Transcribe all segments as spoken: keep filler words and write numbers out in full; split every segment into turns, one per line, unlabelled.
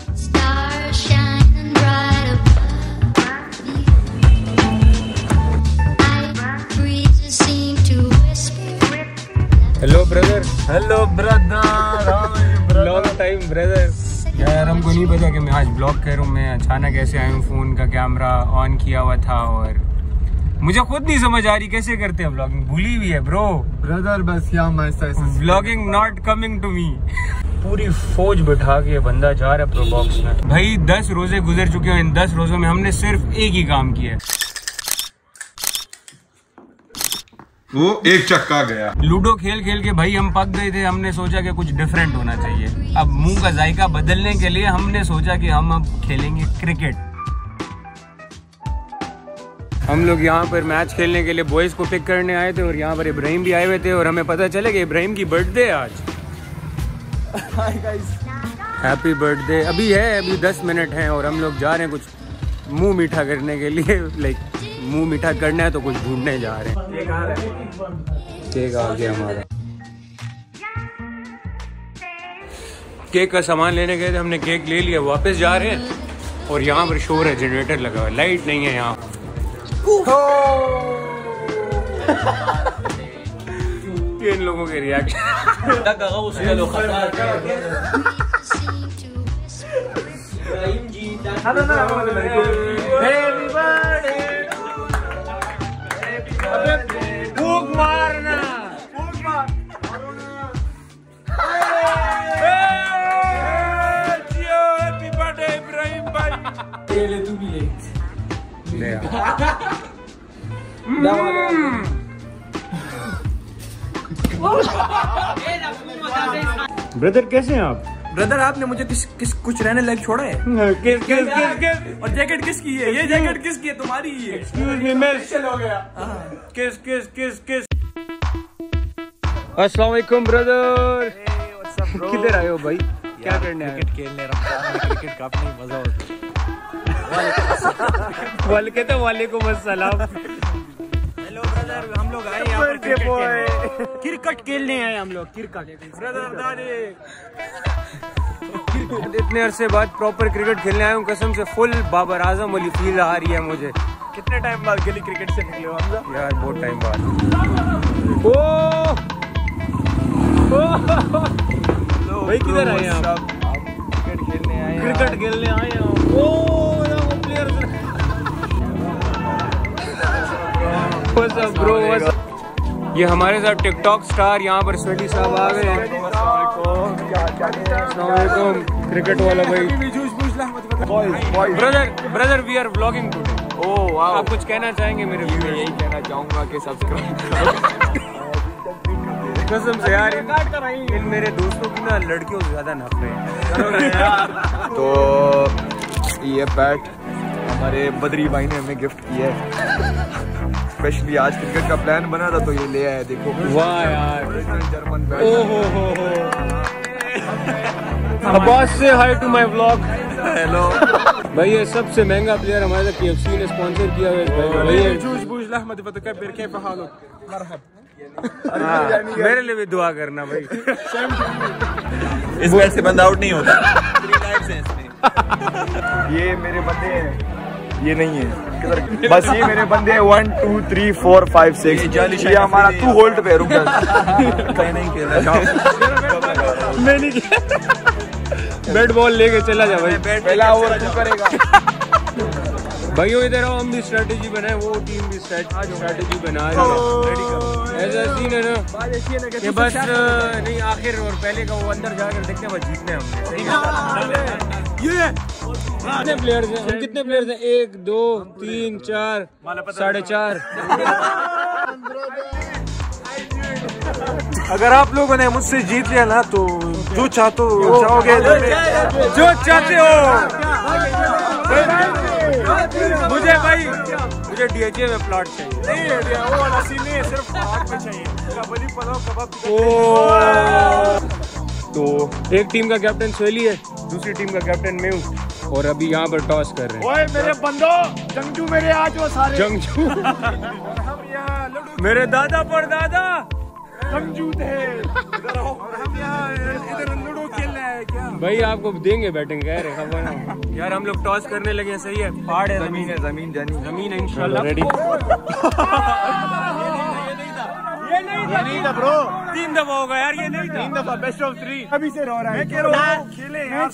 Hello brother.
Hello brother,
long time brother. यार हमको नहीं पता कि मैं आज ब्लॉग कर रहा हूँ। मैं अचानक ऐसे आया हूँ, फ़ोन का कैमरा ऑन किया हुआ था और मुझे खुद नहीं समझ आ रही कैसे करते हैं ब्लॉगिंग। भूली हुई है ब्रो
ब्रदर। बस क्या
blogging not coming to me. पूरी फौज बिठा के बंदा जा रहा है प्रो बॉक्स में। भाई दस रोजे गुजर चुके हैं, इन दस रोजों में हमने सिर्फ एक ही काम किया है,
वो एक चक्का गया।
लूडो खेल खेल के भाई हम पक गए थे। हमने सोचा कि कुछ डिफरेंट होना चाहिए। अब मुंह का जायका बदलने के लिए हमने सोचा कि हम अब खेलेंगे क्रिकेट। हम लोग यहाँ पर मैच खेलने के लिए बॉयज को पिक करने आए थे और यहाँ पर इब्राहिम भी आए हुए थे और हमें पता चला कि इब्राहिम की बर्थडे आज।
Hi guys,
happy birthday. अभी है, अभी दस मिनट हैं और हम लोग जा रहे हैं कुछ मुंह मीठा करने के लिए। लाइक मुंह मीठा करना है तो कुछ ढूंढने जा रहे हैं। केक आ गया हमारा। केक का सामान लेने गए थे, हमने केक ले लिया, वापस जा रहे हैं और यहाँ पर शोर है, जनरेटर लगा हुआ है, लाइट नहीं है यहाँ। इन लोगों के रिएक्शन फूक मारना। हैप्पी बर्थडे इब्राहिम भाई। ले ले तू भी ले ले ब्रदर कैसे हैं आप?
ब्रदर आपने मुझे किस किस कुछ रहने लायक छोड़ा है?
किस किस किस किस
और जैकेट किसकी है? ये जैकेट किसकी है? तुम्हारी ही है।
एक्सक्यूज मी, मैं
हो गया।
किस किस किस किस अस्सलाम वालेकुम ब्रदर। किधर आए हो भाई? क्या करने आए?
क्रिकेट खेलने रमजान में क्रिकेट का अपना ही मजा होता है।
वाले तो वालेकुम अस्सलाम।
हेलो ब्रदर, हम लोग आए यहाँ पर क्रिकेट खेलने। क्रिकेट खेलने आए हम लोग। क्रिकेट ब्रदर दादी
इतने अरसे बाद प्रॉपर क्रिकेट खेलने आया हूँ। कसम से फुल बाबर आजम वाली फील आ रही है मुझे।
कितने टाइम बाद गली क्रिकेट से निकले हो हमजा?
यार बहुत टाइम बाद। ओ भाई किधर आए आप?
क्रिकेट खेलने आए।
क्रिकेट खेलने आए हैं। Oh player bro. ये हमारे साथ टिकटॉक स्टार यहाँ पर स्वेटी साहब आ गए हैं। क्रिकेट वाला भाई। Brother brother we are vlogging today.
Oh वाह,
आप कुछ कहना चाहेंगे मेरे व्यूअर्स?
मैं यही कहना चाहूंगा कि सब्सक्राइब।
कसम से यार इन, इन मेरे दोस्तों की ना लड़कियों से ज्यादा नफरत है।
तो ये बैट हमारे बदरी भाई ने हमें गिफ्ट किया है। स्पेशली आज क्रिकेट का प्लान बना था तो ये ले आया। देखो
वाह यार,
जर्मन बैट।
ओहो हो हो। अब्बास से hi to my vlog.
Hello
भाई ये सबसे महंगा प्लेयर हमारे साथ केएफसी ने स्पॉन्सर किया हुआ है भाई। मेरे लिए भी दुआ करना भाई।
इस बैट से बंदा आउट नहीं होता। थ्री लाइव्स हैं इसमें। ये मेरे बंदे हैं, ये नहीं है बस। ये मेरे बंदे हैं one two three four five six. ये हमारा तू होल्ड पे रुक जा। मैं नहीं खेल रहा।
मैं नहीं खेल। बैट बॉल लेके चला जा भाई।
पहला ओवर तू करेगा।
भाइयों इधर आओ, हम भी स्ट्रेटेजी बनाए, वो टीम भी स्ट्रेटेजी बना रही है। ऐसा सीन है ना कि बस नहीं आखिर और पहले का वो अंदर जाकर देखते हैं, बस जीतने हमने। ये कितने प्लेयर्स हैं? हम कितने प्लेयर्स हैं? एक दो तीन चार साढ़े चार।
अगर आप लोगों ने मुझसे जीत लिया ना तो जो चाहते हो चाहोगे,
जो चाहते हो मुझे भाई, मुझे डीएचए में प्लॉट चाहिए।
नहीं वो वाला सीन नहीं है, सिर्फ आग में चाहिए। कबड्डी पलाव कबाब।
तो एक टीम का कैप्टन सोहेली है, दूसरी टीम का कैप्टन मैं हूँ और अभी यहाँ पर टॉस कर रहे हैं।
ओए मेरे बंदो, जंगजू मेरे आज वो सारे
जंगजू।
हम यहाँ लड़ू
मेरे दादा पर दादा
जंगजू थे। और हम यहाँ इधर लूडो खेल रहे हैं क्या?
भाई आपको देंगे बैटिंग कह रहे खबर ना यार। हम लोग टॉस करने लगे, सही है। पहाड़ है,
जमीन है, जमीन जानी
जमीन है इंशाल्लाह। रेडी।
ये नहीं था ब्रो,
तीन दफा होगा यार, ये नहीं था।
तीन दफा बेस्ट ऑफ थ्री अभी से रो रहा है। मैं कह रहा हूं खेले यार।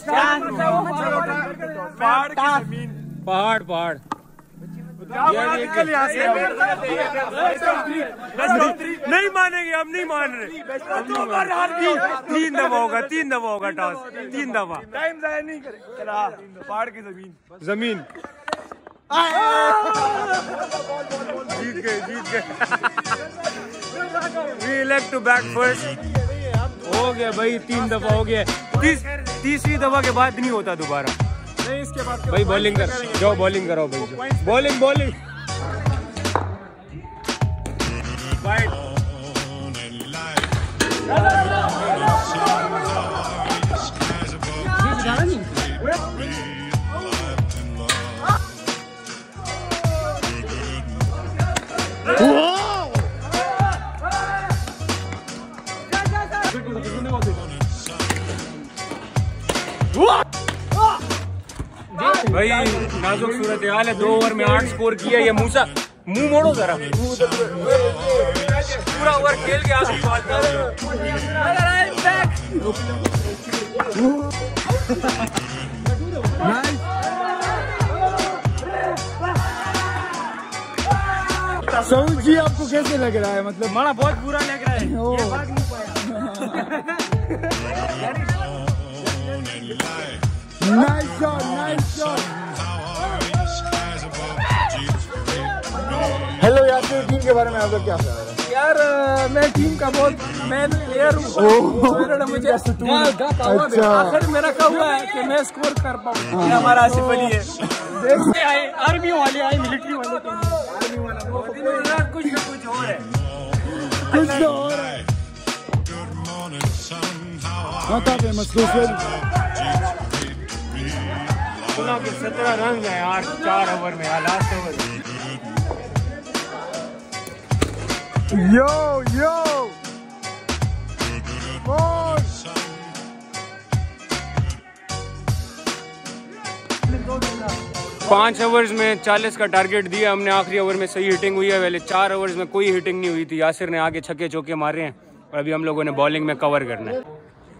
पहाड़ की जमीन,
पहाड़ पहाड़
निकल यहाँ से।
नहीं मानेंगे हम, नहीं मान रहे। तीन दफा होगा, तीन दफा होगा टॉस, तीन दफा।
टाइम जाया नहीं करे। चला पहाड़ की जमीन,
जमीन जीत गए, जीत गए। We elect to bat first। हो गया भाई, तीन दफा हो गया। तीस तीसरी दफा के बाद नहीं होता दोबारा।
नहीं इसके बाद
भाई बॉलिंग कर जाओ, बॉलिंग करो भाई, बॉलिंग बॉलिंग। भाई नाजुक सूरत हाल है, दो ओवर में आठ स्कोर किया। ये मूसा मुंह मोड़ो जरा, पूरा ओवर खेल के आखिरी बॉल पे।
सऊद जी आपको कैसे लग रहा है? मतलब
माना बहुत बुरा लग रहा है, ये भाग नहीं पाया।
Nice shot, nice shot. Hello यार, टीम के बारे में आपका क्या ख्याल है?
यार मैं टीम का बहुत मेन प्लेयर हूँ। मुझे आखिर मेरा क्या हुआ है कि मैं स्कोर कर पाऊँ।
हमारा आसिफ अली है।
देखते आए आर्मी वाले, आए मिलिट्री वाले,
कुछ ना कुछ हो रहा है,
कुछ तो हो रहा है।
सोलह के सत्रह रन है यार, चार ओवर में, लास्ट ओवर।
यो यो
पाँच ओवर्स में चालीस का टारगेट दिया हमने। आखिरी ओवर में सही हिटिंग हुई है, पहले चार ओवर्स में कोई हिटिंग नहीं हुई थी। यासिर ने आगे छक्के चौके मारे हैं और अभी हम लोगों ने बॉलिंग में कवर करना है।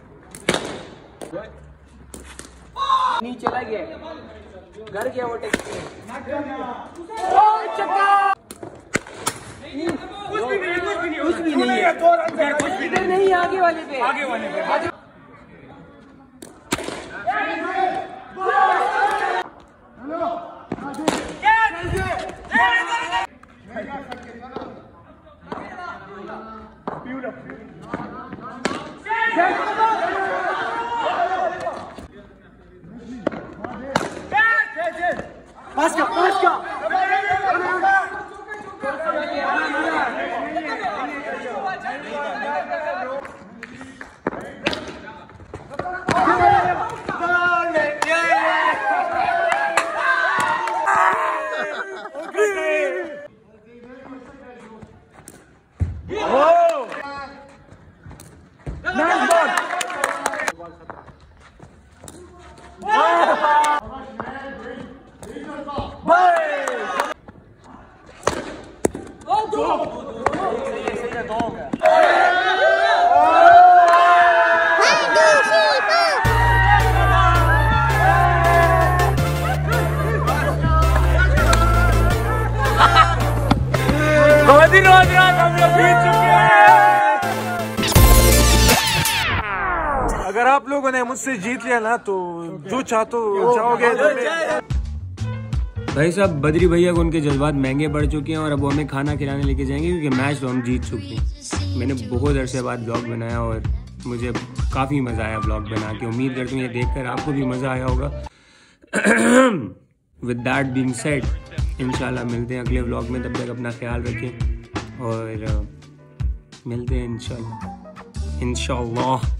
नीचे चला गया, घर गया वो टैक्सी। कुछ भी नहीं, कुछ भी नहीं, कुछ भी नहीं है, कुछ भी नहीं। आगे वाले पे,
आगे वाले पे
पास का, पास का।
रोज रात हम लोग जीत चुके हैं।
अगर आप लोगों ने मुझसे जीत लिया ना तो जो चाहते हो चाहोगे।
भाई साहब बद्री भैया को उनके जज्बात महंगे बढ़ चुके हैं और अब वो हमें खाना खिलाने लेके जाएंगे क्योंकि मैच तो हम जीत चुके हैं। मैंने बहुत अरसे बाद ब्लॉग बनाया और मुझे काफ़ी मज़ा आया ब्लॉग बना के। उम्मीद करता हूँ ये देखकर आपको भी मज़ा आया होगा। विद दैट बीइंग सेड इंशाल्लाह मिलते हैं अगले व्लॉग में। तब तक अपना ख्याल रखें और मिलते हैं इंशाल्लाह इंशाल्लाह।